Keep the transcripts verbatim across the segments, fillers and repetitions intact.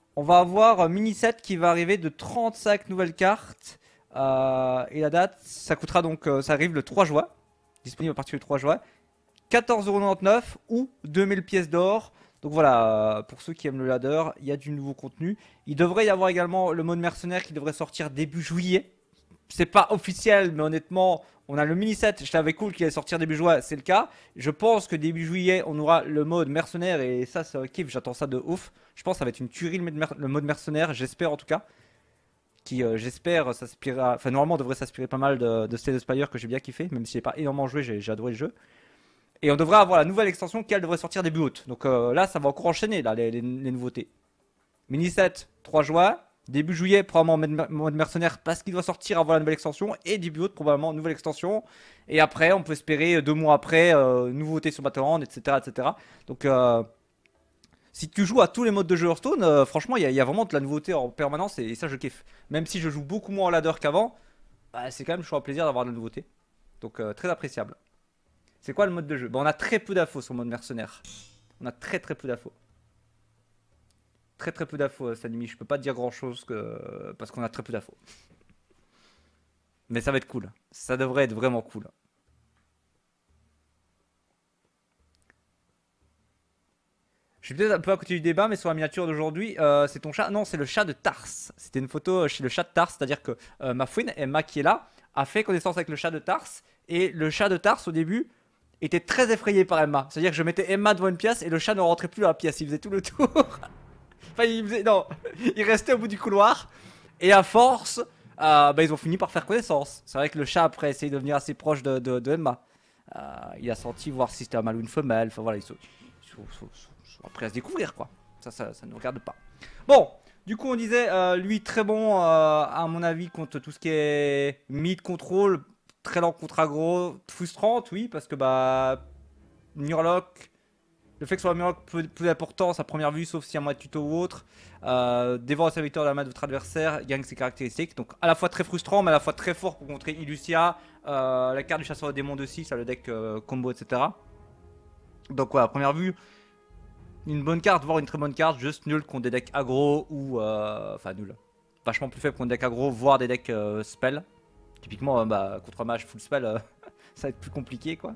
On va avoir un mini set qui va arriver de trente-cinq nouvelles cartes. Euh, et la date, ça coûtera donc, euh, ça arrive le trois juin. Disponible à partir du trois juin. quatorze euros quatre-vingt-dix-neuf ou deux mille pièces d'or. Donc voilà, euh, pour ceux qui aiment le ladder, il y a du nouveau contenu. Il devrait y avoir également le mode mercenaire qui devrait sortir début juillet. C'est pas officiel, mais honnêtement, on a le mini set. Je t'avais cool qu'il allait sortir début juillet, c'est le cas. Je pense que début juillet, on aura le mode mercenaire et ça, c'est un kiff. J'attends ça de ouf. Je pense que ça va être une tuerie le mode mer- le mode mercenaire, j'espère en tout cas. Qui, euh, j'espère, s'inspirera. Enfin, normalement, devrait s'inspirer pas mal de, de Slay the Spire que j'ai bien kiffé, même si j'ai pas énormément joué, j'ai j'ai adoré le jeu. Et on devrait avoir la nouvelle extension qui elle devrait sortir début août. Donc euh, là, ça va encore enchaîner là, les, les- les nouveautés. Mini set trois juin. Début juillet, probablement mode mer- mode mercenaire parce qu'il doit sortir avant la nouvelle extension. Et début août, probablement nouvelle extension. Et après, on peut espérer euh, deux mois après, euh, nouveautés sur Battleground, et cetera et cetera. Donc, euh, si tu joues à tous les modes de jeu Hearthstone, euh, franchement, il y, a- il y a vraiment de la nouveauté en permanence et, et ça, je kiffe. Même si je joue beaucoup moins en ladder qu'avant, bah, c'est quand même toujours un plaisir d'avoir de la nouveauté. Donc, euh, très appréciable. C'est quoi le mode de jeu? Bah, on a très peu d'infos sur le mode mercenaire. On a très très peu d'infos. Très très peu d'infos, euh, Sanimi. Je peux pas te dire grand chose que... parce qu'on a très peu d'infos. Mais ça va être cool. Ça devrait être vraiment cool. Je suis peut-être un peu à côté du débat, mais sur la miniature d'aujourd'hui, euh, c'est ton chat? Non, c'est le chat de Tars. C'était une photo chez le chat de Tars, c'est-à-dire que euh, ma fouine, Emma qui est là, a fait connaissance avec le chat de Tars. Et le chat de Tars, au début, était très effrayé par Emma. C'est-à-dire que je mettais Emma devant une pièce et le chat ne rentrait plus dans la pièce, il faisait tout le tour. Enfin, il faisait. Non, il restait au bout du couloir. Et à force, euh, bah, ils ont fini par faire connaissance. C'est vrai que le chat, après, a essayé de devenir assez proche de, de- de Emma. Euh, il a senti voir si c'était un mâle ou une femelle. Enfin voilà, ils sont, ils sont- sont- sont- sont après à se découvrir quoi. Ça, ça, ça ne nous regarde pas. Bon, du coup, on disait, euh, lui, très bon, euh, à mon avis, contre tout ce qui est mid control. Très lent contre aggro. Frustrante, oui, parce que bah. Murloc, le fait que ce soit un Murloc peu plus important à sa première vue, sauf s'il y a moins de tuto ou autre, euh, dévore le serviteur de la main de votre adversaire, gagne ses caractéristiques. Donc à la fois très frustrant, mais à la fois très fort pour contrer Illucia, euh, la carte du chasseur de démons de six, le deck euh, combo, et cetera. Donc voilà, à première vue, une bonne carte, voire une très bonne carte, juste nul contre des decks aggro ou. euh, Enfin, nul. Vachement plus faible contre des decks aggro, voire des decks euh, spell. Typiquement, euh, bah, contre un mage full spell, euh, ça va être plus compliqué quoi.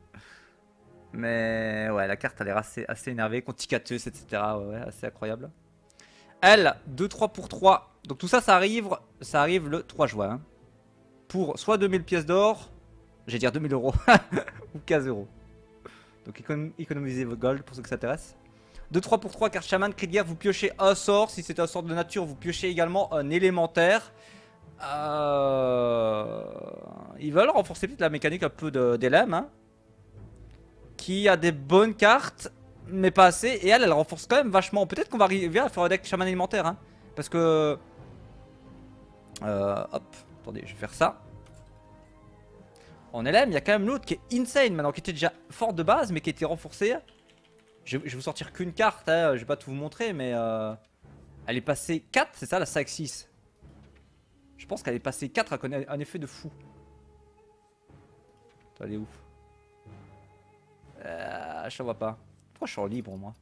Mais ouais, la carte a l'air assez, assez énervée. Conticateus, et cetera. Ouais, assez incroyable. Elle, deux trois pour trois. Donc tout ça, ça arrive, ça arrive le trois juin. Hein. Pour soit deux mille pièces d'or, j'allais dire deux mille euros, ou quinze euros. Donc économ économisez vos gold pour ceux que ça intéresse. deux trois pour trois, carte chaman, cri de guerre, vous piochez un sort. Si c'est un sort de nature, vous piochez également un élémentaire. Euh... Ils veulent renforcer peut-être la mécanique un peu d'Elem. Hein. Qui a des bonnes cartes, mais pas assez. Et elle, elle renforce quand même vachement. Peut-être qu'on va arriver à faire un deck chaman alimentaire. Hein, parce que... Euh, hop, attendez, je vais faire ça. En L M, il y a quand même l'autre qui est insane maintenant, qui était déjà forte de base, mais qui a été renforcée. Je, je vais vous sortir qu'une carte, hein, je vais pas tout vous montrer, mais... Euh, elle est passée quatre, c'est ça la cinq six. Je pense qu'elle est passée quatre avec un, un effet de fou. Attends, elle est où? Euh, je la vois pas. Pourquoi je suis en libre moi?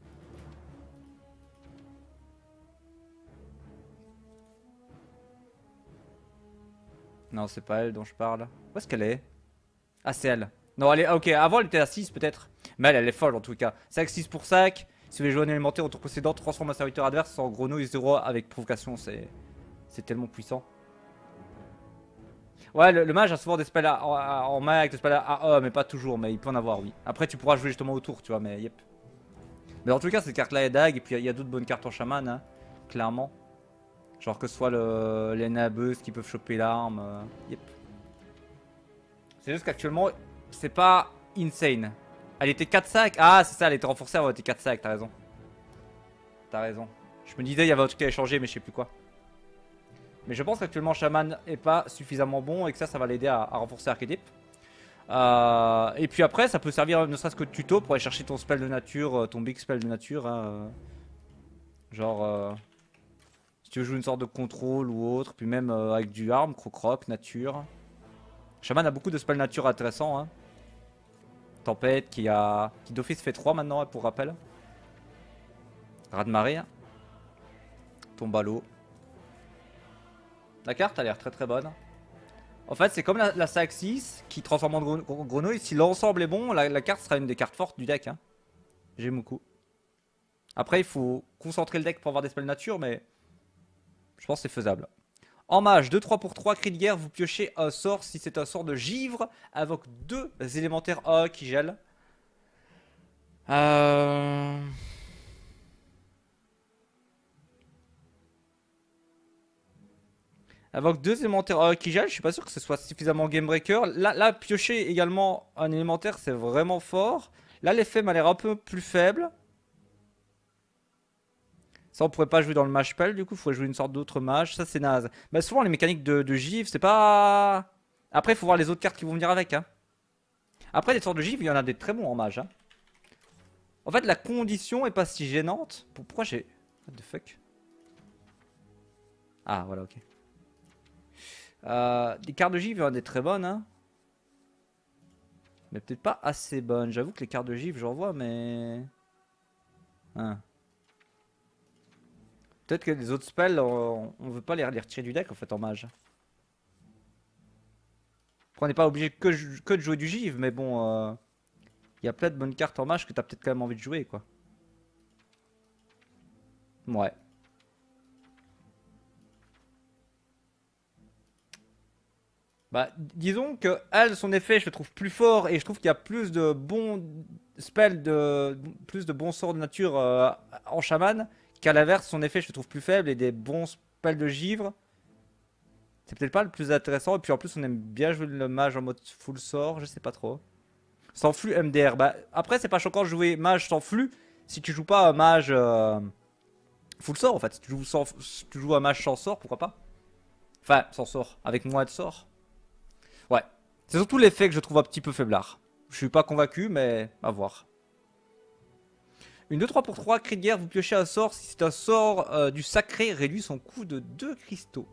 Non, c'est pas elle dont je parle. Où est-ce qu'elle est? Ah, c'est elle. Non, elle est. Ok, avant elle était à six peut-être. Mais elle, elle est folle en tout cas. cinq six pour cinq. Si vous voulez jouer un élémentaire au tour précédent, transforme un serviteur adverse en grenouille zéro avec provocation. C'est c'est tellement puissant. Ouais, le, le mage a souvent des spells à- en, en main avec des spells à A, mais pas toujours. Mais il peut en avoir, oui. Après, tu pourras jouer justement au tour, tu vois. Mais yep. Mais en tout cas, cette carte là est dague. Et puis il y a, a d'autres bonnes cartes en chaman, hein, clairement. Genre que ce soit le, les nabeuses qui peuvent choper l'arme. Euh, yep. C'est juste qu'actuellement, c'est pas insane. Elle était quatre cinq. Ah, c'est ça, elle était renforcée avant, elle était quatre cinq, t'as raison. T'as raison. Je me disais, il y avait un truc qui avait changé, mais je sais plus quoi. Mais je pense qu'actuellement, Shaman est pas suffisamment bon et que ça, ça va l'aider à, à renforcer l'archétype. Euh, et puis après, ça peut servir ne serait-ce que de tuto pour aller chercher ton spell de nature, ton big spell de nature. Hein, genre, euh, si tu veux jouer une sorte de contrôle ou autre, puis même euh, avec du arme, croc-croc, nature. Shaman a beaucoup de spells nature intéressants. Hein. Tempête qui a qui d'office fait trois maintenant pour rappel. Raz de marée. Tombe à l'eau. La carte a l'air très très bonne. En fait, c'est comme la, la Saxis qui transforme en gren grenouille. Si l'ensemble est bon, la, la carte sera une des cartes fortes du deck. Hein. J'aime beaucoup. Après, il faut concentrer le deck pour avoir des spells nature, mais je pense que c'est faisable. En mage, deux trois pour trois, cri de guerre, vous piochez un sort. Si c'est un sort de givre, avec deux élémentaires A qui gèlent. Euh... Avec deux élémentaires euh, qui gèlent, je suis pas sûr que ce soit suffisamment game breaker. Là, là piocher également un élémentaire, c'est vraiment fort. Là, l'effet m'a l'air un peu plus faible. Ça, on pourrait pas jouer dans le mage spell, du coup, il faudrait jouer une sorte d'autre mage. Ça, c'est naze. Mais souvent, les mécaniques de, de givre, c'est pas. Après, il faut voir les autres cartes qui vont venir avec. Hein. Après, les sortes de givre, il y en a des très bons en mage. Hein. En fait, la condition est pas si gênante. Pourquoi j'ai. What the fuck? Ah, voilà, ok. Euh, les cartes de givre, il y en a des très bonnes. Hein. Mais peut-être pas assez bonnes. J'avoue que les cartes de givre, j'en vois, mais. Hein. Peut-être que les autres spells, on, on veut pas les, les retirer du deck en fait en mage. Après, on n'est pas obligé que, que de jouer du givre, mais bon, il euh, y a plein de bonnes cartes en mage que t'as peut-être quand même envie de jouer quoi. Ouais. Bah, disons que elle, son effet, je le trouve plus fort et je trouve qu'il y a plus de bons spells, de plus de bons sorts de nature euh, en chaman qu'à l'inverse, son effet, je le trouve plus faible et des bons spells de givre. C'est peut-être pas le plus intéressant et puis en plus, on aime bien jouer le mage en mode full sort, je sais pas trop. Sans flux M D R, bah après, c'est pas choquant de jouer mage sans flux si tu joues pas un mage euh, full sort en fait. Si tu joues, sans, si tu joues un mage sans sort, pourquoi pas? Enfin, sans sort, avec moins de sort. Ouais, c'est surtout l'effet que je trouve un petit peu faiblard. Je suis pas convaincu, mais à voir. Une deux trois pour trois, cri de guerre, vous piochez un sort. Si c'est un sort euh, du sacré, réduit son coût de deux cristaux.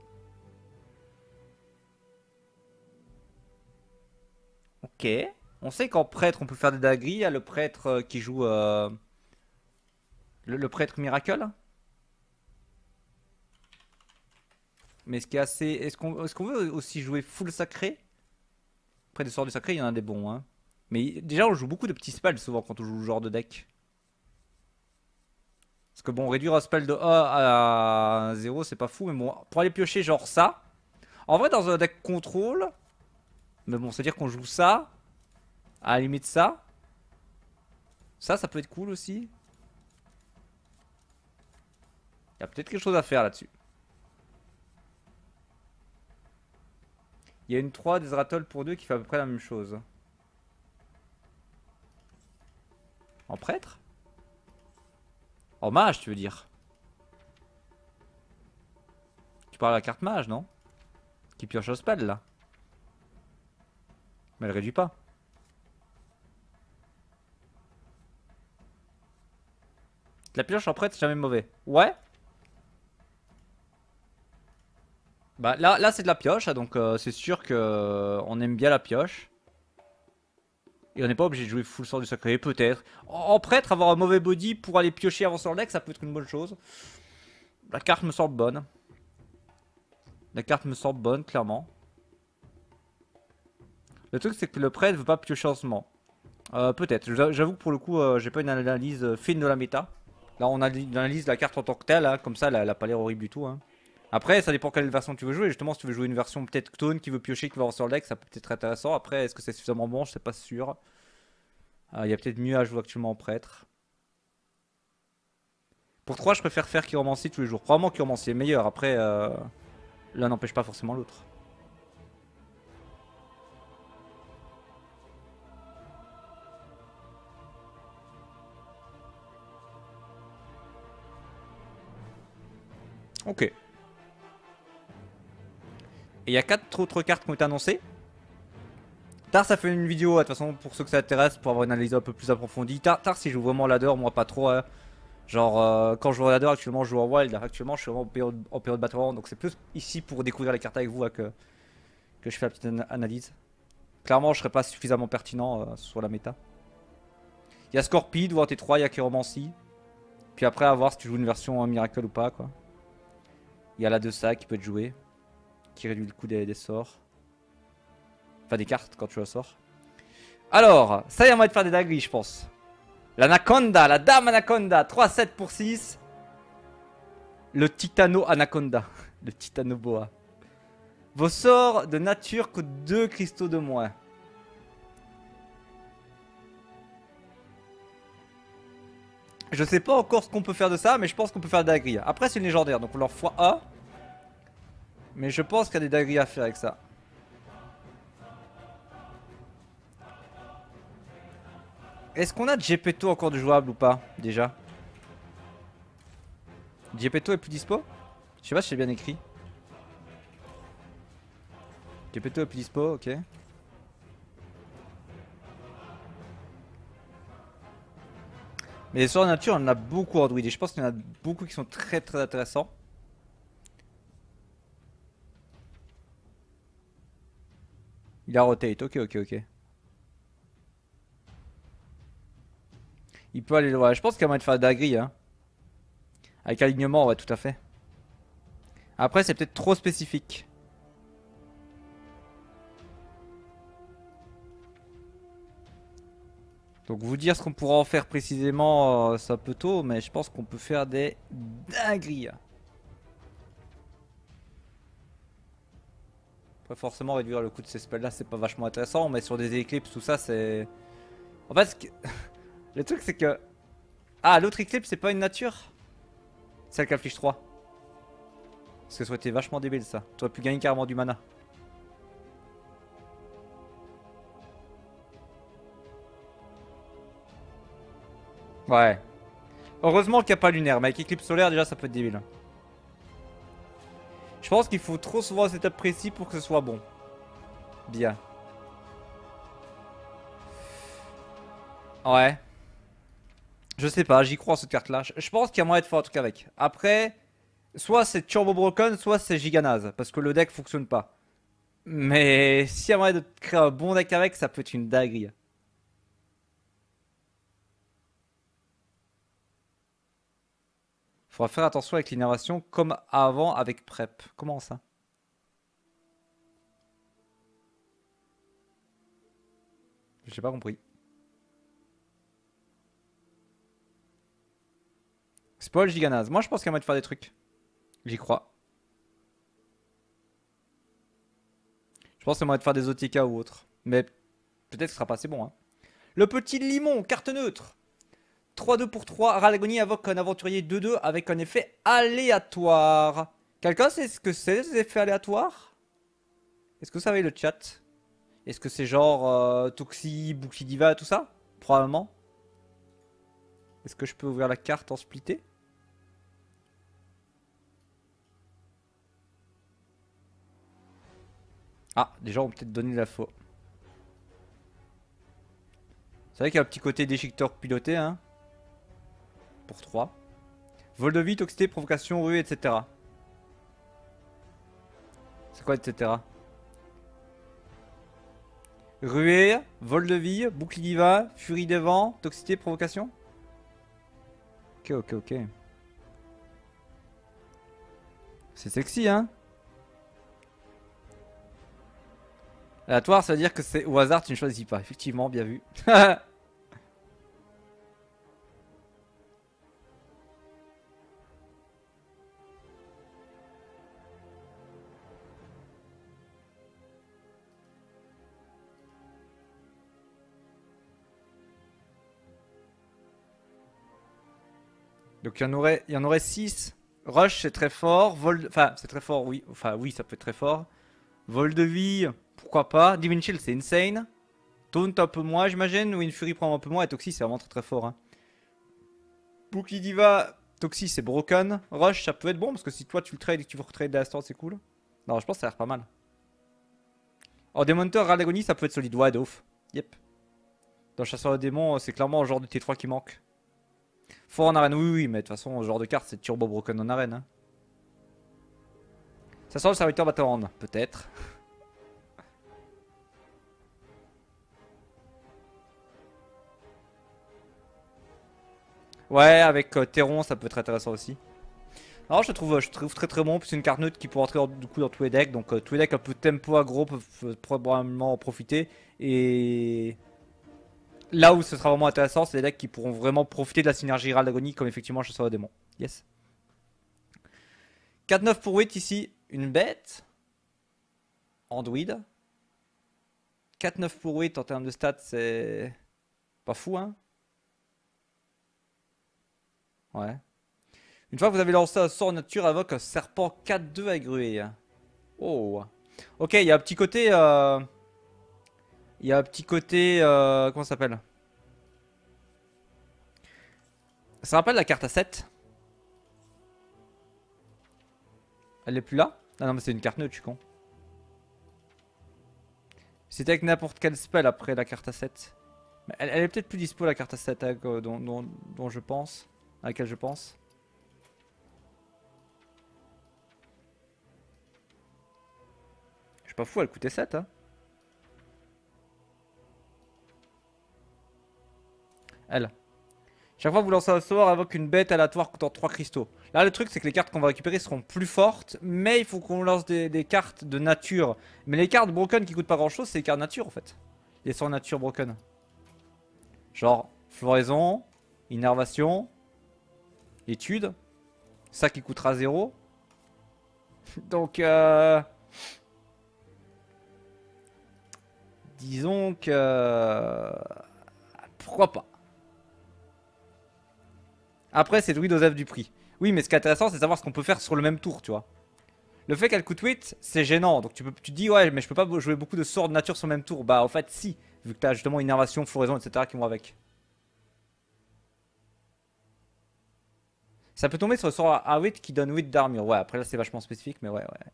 Ok. On sait qu'en prêtre, on peut faire des dagueries. Il y a le prêtre euh, qui joue... Euh, le, le prêtre miracle. Mais ce qui est assez... Est-ce qu'on est qu'on veut aussi jouer full sacré? Après des sorts du sacré, il y en a des bons. Hein. Mais déjà, on joue beaucoup de petits spells souvent quand on joue le genre de deck. Parce que bon, réduire un spell de un à zéro, c'est pas fou. Mais bon, pour aller piocher genre ça. En vrai, dans un deck contrôle. Mais bon, c'est-à-dire qu'on joue ça. À la limite, ça. Ça, ça peut être cool aussi. Il y a peut-être quelque chose à faire là-dessus. Il y a une trois des Rattle pour deux qui fait à peu près la même chose. En prêtre? En mage, tu veux dire? Tu parles de la carte mage, non? Qui pioche au spell, là. Mais elle réduit pas. La pioche en prêtre, c'est jamais mauvais. Ouais. Bah là, là c'est de la pioche, donc euh, c'est sûr que euh, on aime bien la pioche. Et on n'est pas obligé de jouer full sort du sacré, peut-être. En, en prêtre, avoir un mauvais body pour aller piocher avant sur le deck, ça peut être une bonne chose. La carte me semble bonne. La carte me semble bonne, clairement. Le truc, c'est que le prêtre veut pas piocher en ce moment. Euh, peut-être. J'avoue que pour le coup, euh, j'ai pas une analyse fine de la méta. Là, on analyse la carte en tant que telle, hein, comme ça, elle, elle a pas l'air horrible du tout. Hein. Après, ça dépend quelle version tu veux jouer. Justement, si tu veux jouer une version peut-être Ctone qui veut piocher, qui va avoir sur le deck, ça peut être intéressant. Après, est-ce que c'est suffisamment bon? Je sais pas sûr. Il euh, y a peut-être mieux à jouer actuellement en prêtre. Pour trois, je préfère faire Chiromancie tous les jours. Probablement Chiromancie est meilleur. Après, euh, l'un n'empêche pas forcément l'autre. Ok. Et il y a quatre autres cartes qui ont été annoncées. Tard, ça fait une vidéo, de toute façon, pour ceux que ça intéresse, pour avoir une analyse un peu plus approfondie. Tard, tard si je joue vraiment ladder, moi pas trop. Hein. Genre, euh, quand je joue ladder, actuellement, je joue en wild. Actuellement, je suis vraiment en période, en période battle round. Donc, c'est plus ici pour découvrir les cartes avec vous hein, que, que je fais la petite analyse. Clairement, je serais pas suffisamment pertinent euh, sur la méta. Il y a Scorpide ou T trois, il y a Chiromancie. Puis après, à voir si tu joues une version euh, Miracle ou pas, quoi. Il y a la deux sacs qui peut être joué. Qui réduit le coût des, des sorts. Enfin des cartes quand tu la sors. Alors, ça y a moyen de faire des dingueries je pense. L'Anaconda, la Dame Anaconda, trois sept pour six. Le Titano Anaconda, le Titano Boa. Vos sorts de nature coûtent deux cristaux de moins. Je sais pas encore ce qu'on peut faire de ça, mais je pense qu'on peut faire des dingueries. Après c'est une légendaire, donc on leur fois un. Mais je pense qu'il y a des dingueries à faire avec ça. Est-ce qu'on a Gepetto encore de jouable ou pas, déjà? Gepetto est plus dispo? Je sais pas si c'est bien écrit. Gepetto est plus dispo, ok. Mais les sorts de nature, on en a beaucoup en druide. Et je pense qu'il y en a beaucoup qui sont très très intéressants. Il a rotate, ok ok ok. Il peut aller loin. Je pense qu'il y a moyen de faire de la grille. Hein. Avec alignement, ouais, tout à fait. Après, c'est peut-être trop spécifique. Donc vous dire ce qu'on pourra en faire précisément, euh, c'est un peu tôt, mais je pense qu'on peut faire des dingueries. Pas forcément réduire le coût de ces spells là, c'est pas vachement intéressant, mais sur des éclipses, tout ça, c'est... En fait, ce que... le truc c'est que... Ah, l'autre éclipse, c'est pas une nature? Celle qui affiche trois. Parce que ça aurait été vachement débile ça. Tu aurais pu gagner carrément du mana. Ouais. Heureusement qu'il n'y a pas lunaire, mais avec éclipse solaire déjà ça peut être débile. Je pense qu'il faut trop souvent un setup précis pour que ce soit bon. Bien. Ouais. Je sais pas, j'y crois cette carte là. Je pense qu'il y a moyen de faire un truc avec. Après, soit c'est Turbo Broken, soit c'est Giganase. Parce que le deck fonctionne pas. Mais s'il y a moyen de créer un bon deck avec, ça peut être une dinguerie. Faudra faire attention avec l'innervation comme avant avec Prep. Comment ça? J'ai pas compris. Spoil Giganase. Moi je pense qu'il y a moyen de faire des trucs. J'y crois. Je pense qu'il y a moyen de faire des O T K ou autre. Mais peut-être que ce sera pas assez bon. Hein. Le petit limon, carte neutre. trois deux pour trois. Ralagonie invoque un aventurier deux deux avec un effet aléatoire. Quelqu'un sait ce que c'est ces effets aléatoires? Est-ce que vous savez le chat? Est-ce que c'est genre euh, Toxi, Bouclier Diva, tout ça? Probablement. Est-ce que je peux ouvrir la carte en splitté? Ah, des gens ont peut-être donné l'info. C'est vrai qu'il y a un petit côté déchiqueteur piloté, hein. Pour trois. Vol de vie, toxicité, provocation, rue, et cetera. C'est quoi, et cetera? Ruée, vol de vie, bouclier diva, furie des vents, toxicité, provocation. Ok, ok, ok. C'est sexy, hein. Aléatoire, ça veut dire que c'est au hasard, tu ne choisis pas. Effectivement, bien vu. Donc il y en aurait, il y en aurait six. Rush, c'est très fort. Vol, enfin, c'est très fort, oui. Enfin, oui, ça peut être très fort. Vol de vie, pourquoi pas. Divine Shield, c'est insane. Taunt un peu moins, j'imagine. Wind Fury prend un peu moins. Et Toxie, c'est vraiment très très fort. Hein. Bouclier Diva, Toxie, c'est broken. Rush, ça peut être bon parce que si toi tu le trades et que tu veux retrade l'instant, c'est cool. Non, je pense que ça a l'air pas mal. Oh, Démonteur, Ralagonie, ça peut être solide. Ouais, de ouf. Yep. Dans Chasseur de démons, c'est clairement le genre de T trois qui manque. Fort en arène, oui, oui, mais de toute façon, ce genre de carte, c'est turbo broken en arène. Hein. Ça sent le serviteur Battleground, peut-être. Ouais, avec euh, Terron, ça peut être intéressant aussi. Alors je trouve, je trouve très très bon, c'est une carte neutre qui peut rentrer dans, du coup dans tous les decks, donc euh, tous les decks un peu tempo aggro peuvent euh, probablement en profiter, et là où ce sera vraiment intéressant, c'est les decks qui pourront vraiment profiter de la synergie Herald d'Agonie, comme effectivement Chasseur de Démons. Yes. quatre neuf pour huit ici, une bête, en druide. quatre neuf pour huit en termes de stats, c'est pas fou hein. Ouais. Une fois que vous avez lancé un sort nature, invoque un serpent quatre deux avec gruée. Oh. Ok, il y a un petit côté... Euh... Il y a un petit côté... Euh... Comment ça s'appelle? Ça rappelle la carte à sept. Elle est plus là? Ah non mais c'est une carte neutre, je suis con. C'était avec n'importe quel spell après la carte à sept. Mais elle, elle est peut-être plus dispo la carte à sept hein, dont, dont, dont je pense. À laquelle je pense. Je suis pas fou, elle coûtait sept hein. Elle. Chaque fois que vous lancez un sort, invoque une bête aléatoire coûtant trois cristaux. Là, le truc, c'est que les cartes qu'on va récupérer seront plus fortes, mais il faut qu'on lance des, des cartes de nature. Mais les cartes broken qui coûtent pas grand chose, c'est les cartes nature en fait. Les sorts nature broken. Genre, floraison, innervation, étude. Ça qui coûtera zéro. Donc, euh... disons que... Pourquoi pas? Après, c'est Druide aux œuvres du prix. Oui, mais ce qui est intéressant, c'est de savoir ce qu'on peut faire sur le même tour, tu vois. Le fait qu'elle coûte huit, c'est gênant. Donc tu, peux, tu te dis, ouais, mais je peux pas jouer beaucoup de sorts de nature sur le même tour. Bah, en fait, si. Vu que t'as justement innervation, floraison, et cetera qui vont avec. Ça peut tomber sur le sort à huit qui donne huit d'armure. Ouais, après là, c'est vachement spécifique, mais ouais, ouais.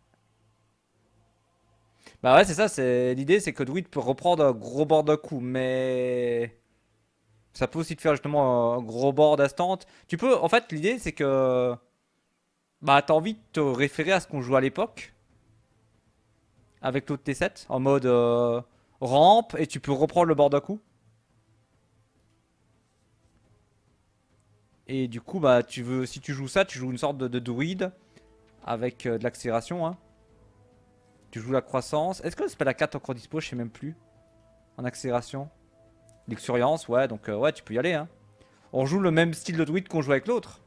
Bah, ouais, c'est ça. C'est l'idée, c'est que Druid peut reprendre un gros board d'un coup, mais. Ça peut aussi te faire justement un gros board instant. Tu peux, en fait, l'idée, c'est que. Bah, t'as envie de te référer à ce qu'on jouait à l'époque. Avec l'autre T sept. En mode euh, rampe. Et tu peux reprendre le board d'un coup. Et du coup, bah, tu veux, si tu joues ça, tu joues une sorte de, de druide. Avec euh, de l'accélération. Hein. Tu joues la croissance. Est-ce que le spell à quatre encore dispo? Je sais même plus. En accélération. L'expérience, ouais. Donc, euh, ouais, tu peux y aller. Hein. On joue le même style de druide qu'on joue avec l'autre.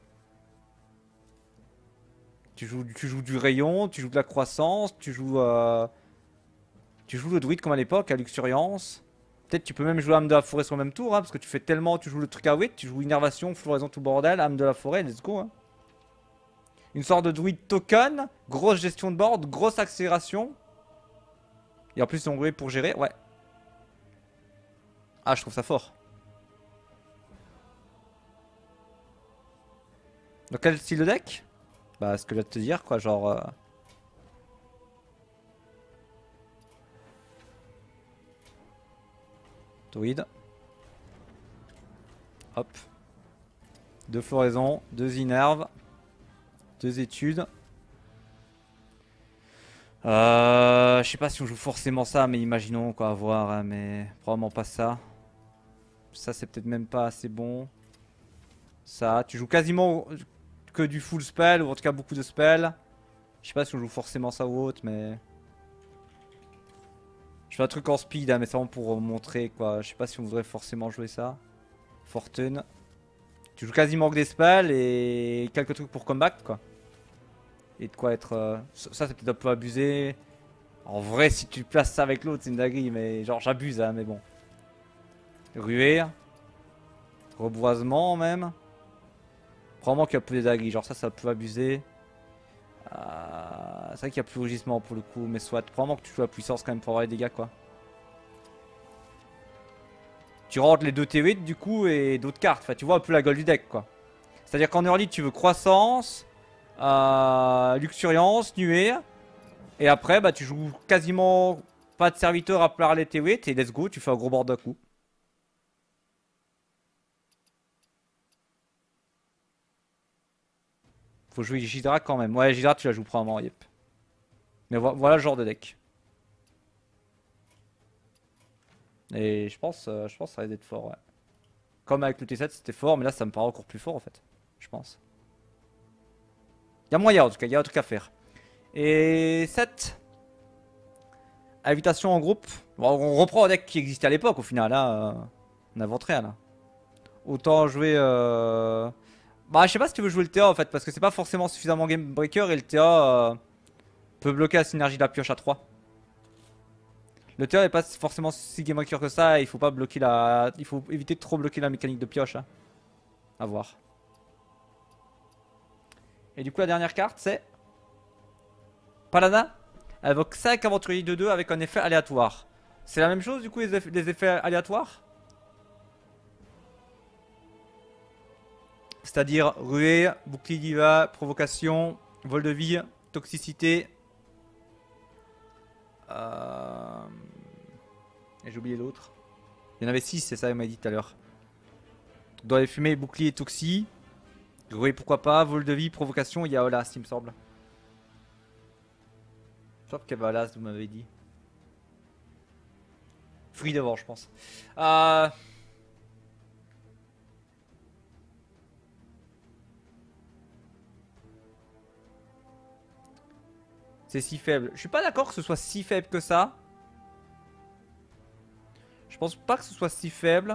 Tu joues, tu joues du rayon, tu joues de la croissance, tu joues, euh, tu joues le druide comme à l'époque, à luxuriance. Peut-être tu peux même jouer âme de la forêt sur le même tour, hein, parce que tu fais tellement, tu joues le truc à huit, tu joues innervation, floraison, tout bordel, âme de la forêt, let's go. Hein. Une sorte de druide token, grosse gestion de board, grosse accélération. Et en plus, ils ont joué pour gérer, ouais. Ah, je trouve ça fort. Dans quel style de deck? Bah, ce que je viens de te dire, quoi, genre. Euh... Druide. Hop. Deux floraisons, deux innerves, deux études. Euh, je sais pas si on joue forcément ça, mais imaginons quoi, voir, hein, mais probablement pas ça. Ça, c'est peut-être même pas assez bon. Ça, tu joues quasiment que du full spell, ou en tout cas beaucoup de spells. Je sais pas si on joue forcément ça ou autre, mais. Je fais un truc en speed, hein, mais c'est vraiment pour montrer quoi. Je sais pas si on voudrait forcément jouer ça. Fortune. Tu joues quasiment que des spells et quelques trucs pour combat quoi. Et de quoi être. Euh... Ça, c'est peut-être un peu abusé. En vrai, si tu places ça avec l'autre, c'est une dinguerie, mais genre j'abuse, hein, mais bon. Ruée. Reboisement même. Probablement qu'il y a plus de dingueries, genre ça, ça peut abuser. Euh... C'est vrai qu'il y a plus de rugissement pour le coup, mais soit. Probablement que tu joues la puissance quand même pour avoir les dégâts quoi. Tu rentres les deux T huit du coup et d'autres cartes. Enfin, tu vois un peu la gueule du deck quoi. C'est-à-dire qu'en early, tu veux croissance, euh, luxuriance, nuée. Et après, bah, tu joues quasiment pas de serviteur à part les T huit et let's go, tu fais un gros board d'un coup. Faut jouer Ghidra quand même. Ouais, Ghidra, tu la joues probablement, yep. Mais vo voilà le genre de deck. Et je pense, euh, je pense que ça risque d'être fort, ouais. Comme avec le T sept, c'était fort, mais là, ça me paraît encore plus fort en fait. Je pense. Il y a moyen en tout cas, il y a un truc à faire. Et sept. Invitation en groupe. Bon, on reprend un deck qui existait à l'époque au final. Là, euh, on n'invente rien là. Autant jouer. Euh... Bah, je sais pas si tu veux jouer le T A en fait, parce que c'est pas forcément suffisamment game breaker et le T A euh, peut bloquer la synergie de la pioche à trois. Le T A n'est pas forcément si game breaker que ça, il faut pas bloquer la. Il faut éviter de trop bloquer la mécanique de pioche. Hein. À voir. Et du coup, la dernière carte c'est. Paladin. Elle évoque cinq aventuriers de deux avec un effet aléatoire. C'est la même chose du coup, les effets, les effets aléatoires? C'est-à-dire ruée, bouclier diva, provocation, vol de vie, toxicité. Euh... Et j'ai oublié l'autre. Il y en avait six, c'est ça, il m'a dit tout à l'heure. Dans les fumées, bouclier, toxi. Ruée, pourquoi pas. Vol de vie, provocation, il y a Olas, il me semble. Je crois qu'il y avait Olas, vous m'avez dit. Free devant, je pense. Euh... C'est si faible. Je suis pas d'accord que ce soit si faible que ça. Je pense pas que ce soit si faible.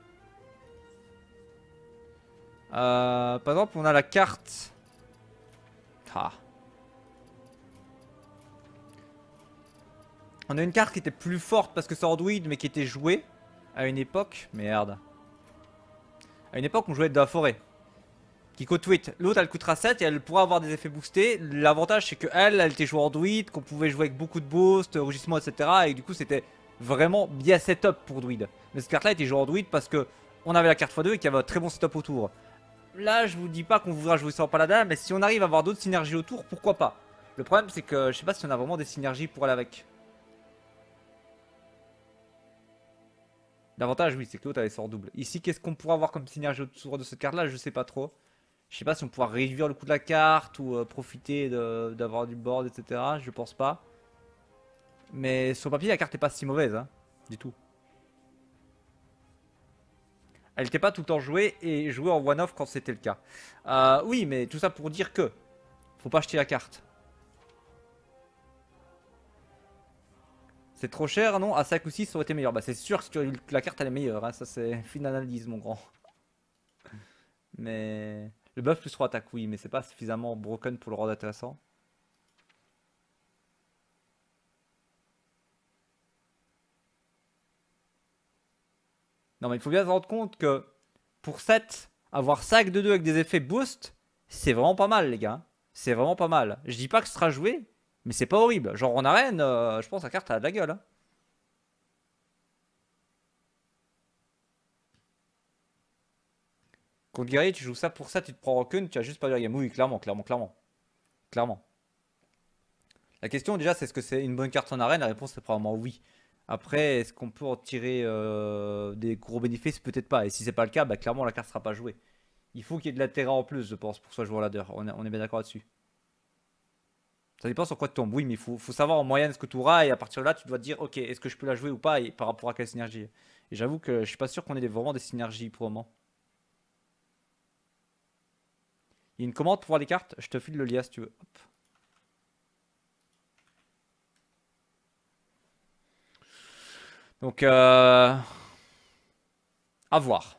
Euh, par exemple, on a la carte. Ah. On a une carte qui était plus forte parce que c'est Android, mais qui était jouée à une époque. Merde. À une époque, on jouait de la forêt. Qui coûte huit. L'autre, elle coûtera sept et elle pourra avoir des effets boostés. L'avantage, c'est que elle, elle était jouée en druide, qu'on pouvait jouer avec beaucoup de boost, rugissement, et cetera. Et du coup, c'était vraiment bien setup pour druide. Mais cette carte-là était jouée en druide parce que on avait la carte fois deux et qu'il y avait un très bon setup autour. Là, je vous dis pas qu'on voudra jouer ça en paladin, mais si on arrive à avoir d'autres synergies autour, pourquoi pas. Le problème, c'est que je sais pas si on a vraiment des synergies pour aller avec. L'avantage, oui, c'est que l'autre avait sort double. Ici, qu'est-ce qu'on pourra avoir comme synergie autour de cette carte-là? Je sais pas trop. Je sais pas si on pourra réduire le coût de la carte ou euh, profiter d'avoir du board, et cetera. Je pense pas. Mais sur papier, la carte est pas si mauvaise, hein, du tout. Elle n'était pas tout le temps jouée et jouée en one-off quand c'était le cas. Euh, oui, mais tout ça pour dire que faut pas acheter la carte. C'est trop cher, non? À cinq ou six, ça aurait été meilleur. Bah, c'est sûr que si tu as eu la carte, elle est meilleure. Hein. Ça, c'est fine analyse, mon grand. Mais le buff plus trois attaques, oui, mais c'est pas suffisamment broken pour le rendre intéressant. Non, mais il faut bien se rendre compte que pour sept, avoir cinq de deux avec des effets boost, c'est vraiment pas mal, les gars. C'est vraiment pas mal. Je dis pas que ce sera joué, mais c'est pas horrible. Genre en arène, euh, je pense que la carte a de la gueule. Hein. Contre guerrier, tu joues ça pour ça, tu te prends Rockun, tu as juste pas de la game. Oui, clairement, clairement, clairement. Clairement. La question déjà, c'est est-ce que c'est une bonne carte en arène? La réponse est probablement oui. Après, est-ce qu'on peut en tirer euh, des gros bénéfices? Peut-être pas. Et si c'est pas le cas, bah, clairement la carte sera pas jouée. Il faut qu'il y ait de l'intérêt en plus, je pense, pour que ce soit joué au ladder. On est, on est bien d'accord là-dessus. Ça dépend sur quoi tu tombes. Oui, mais il faut, faut savoir en moyenne ce que tu auras. Et à partir de là, tu dois te dire, ok, est-ce que je peux la jouer ou pas et par rapport à quelle synergie. Et j'avoue que je suis pas sûr qu'on ait des- vraiment des synergies pour le moment. Il y a une commande pour voir les cartes. Je te file le lien si tu veux. Hop. Donc, euh... à voir.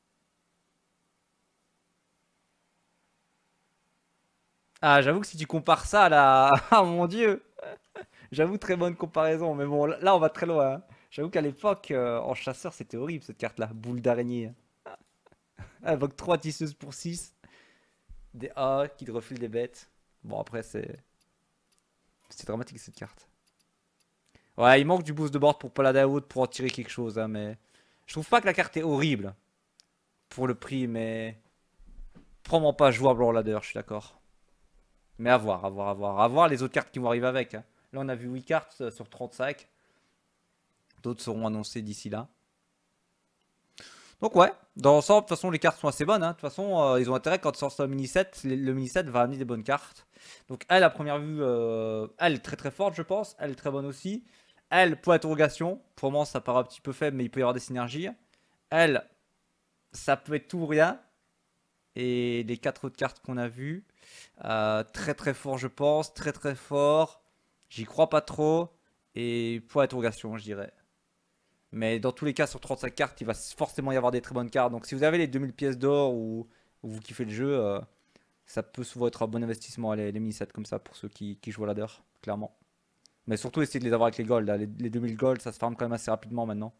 Ah, j'avoue que si tu compares ça à la... Ah mon dieu. J'avoue, très bonne comparaison. Mais bon, là, on va très loin. Hein. J'avoue qu'à l'époque, euh, en chasseur, c'était horrible cette carte-là. Boule d'araignée. Avec trois tisseuses pour six. Des A qui te refilent des bêtes. Bon, après, c'est... C'est dramatique cette carte. Ouais, il manque du boost de board pour Paladin Wood pour en tirer quelque chose. Hein, mais... Je trouve pas que la carte est horrible. Pour le prix, mais... Probablement pas jouable en ladder, je suis d'accord. Mais à voir, à voir, à voir. À voir les autres cartes qui vont arriver avec. Hein. Là, on a vu huit cartes euh, sur trente-cinq. D'autres seront annoncées d'ici là. Donc ouais, dans l'ensemble, de toute façon, les cartes sont assez bonnes. Hein. De toute façon, euh, ils ont intérêt quand ils sortent le mini-set. Le mini-set va amener des bonnes cartes. Donc elle, à première vue, euh, elle est très très forte, je pense. Elle est très bonne aussi. Elle, point d'interrogation. Pour moi, ça paraît un petit peu faible, mais il peut y avoir des synergies. Elle, ça peut être tout ou rien. Et les quatre autres cartes qu'on a vues. Euh, très très fort, je pense. Très très fort. J'y crois pas trop. Et point d'interrogation, je dirais. Mais dans tous les cas, sur trente-cinq cartes, il va forcément y avoir des très bonnes cartes. Donc si vous avez les deux mille pièces d'or ou, ou vous kiffez le jeu, euh, ça peut souvent être un bon investissement, les, les mini-sets comme ça, pour ceux qui, qui jouent à ladder, clairement. Mais surtout, essayez de les avoir avec les gold. Là. Les, les deux mille gold, ça se farme quand même assez rapidement maintenant.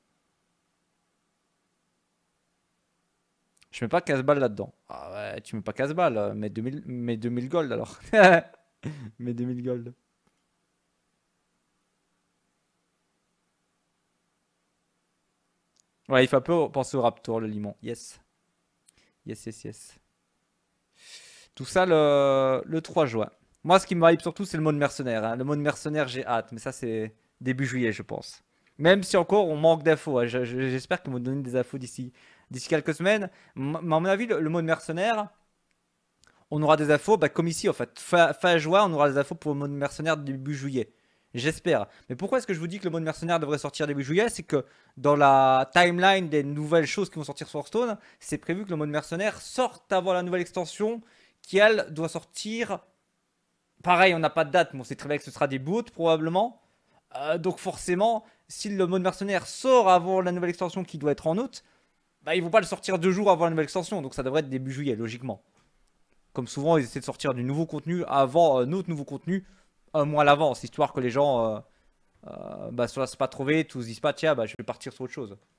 Je mets pas quinze balles là-dedans. Ah ouais, tu mets pas quinze balles, euh, mets deux mille, mets deux mille gold alors. Mets deux mille gold. Ouais, il fait un peu penser au Raptor, le limon. Yes. Yes, yes, yes. Tout ça le, le trois juin. Moi, ce qui me hype surtout, c'est le mode mercenaire. Hein. Le mode mercenaire, j'ai hâte. Mais ça, c'est début juillet, je pense. Même si encore on manque d'infos. Hein. Je- je- J'espère qu'ils vont donner des infos d'ici d'ici quelques semaines. M- Mais à mon avis, le, le mode mercenaire, on aura des infos, bah, comme ici en fait. Fin, fin juin, on aura des infos pour le mode mercenaire début juillet. J'espère. Mais pourquoi est-ce que je vous dis que le mode mercenaire devrait sortir début juillet? C'est que dans la timeline des nouvelles choses qui vont sortir sur Hearthstone, c'est prévu que le mode mercenaire sorte avant la nouvelle extension qui, elle, doit sortir. Pareil, on n'a pas de date, mais on sait très bien que ce sera des boots probablement. Euh, donc forcément, si le mode mercenaire sort avant la nouvelle extension qui doit être en août, bah, ils vont pas le sortir deux jours avant la nouvelle extension. Donc ça devrait être début juillet, logiquement. Comme souvent, ils essaient de sortir du nouveau contenu avant un autre nouveau contenu un mois à l'avance, histoire que les gens euh, euh, bah, se lassent pas trop vite ou se disent pas tiens, bah, je vais partir sur autre chose.